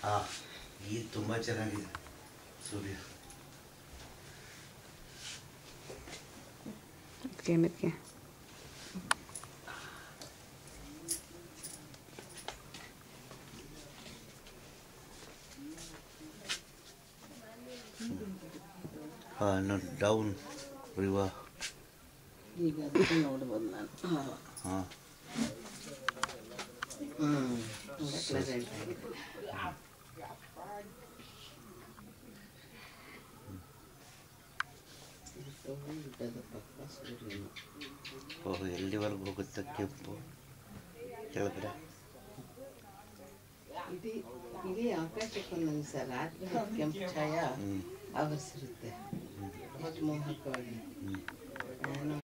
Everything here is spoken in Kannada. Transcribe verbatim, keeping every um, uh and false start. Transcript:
ಆ ಇದು ತುಂಬ ಚೆನ್ನಾಗಿದೆ ಸೂರ್ಯ. ಅದಕ್ಕೆ ಮೆತ್ಗೆ ಹಾಂ ಡೌನ್ ರಿವರ್ ಈಗ ಅದಕ್ಕೆ ನೋಡ್ಬೋದು ನಾನು. ಹಾಂ ಹ್ಞೂ ಪ್ಲೆಸೆಂಟ್ ಆಗಿದೆ. ಪಕ್ಕ ಸೂರ್ಯನು ಓಹ್ ಎಲ್ಲಿವರೆಗೂ ಹೋಗುತ್ತೆ ಕೆಂಪು ಕೆಳಗಡೆ ಇಡೀ ಇಡೀ ಆಕಾಶಕ್ಕೊಂದೊಂದು ಸಹ ರಾತ್ರಿ ಹೊತ್ತು ಕೆಂಪು ಛಾಯ ಆವರಿಸಿರುತ್ತೆ. ಮೋಹಕವಾಗಿ.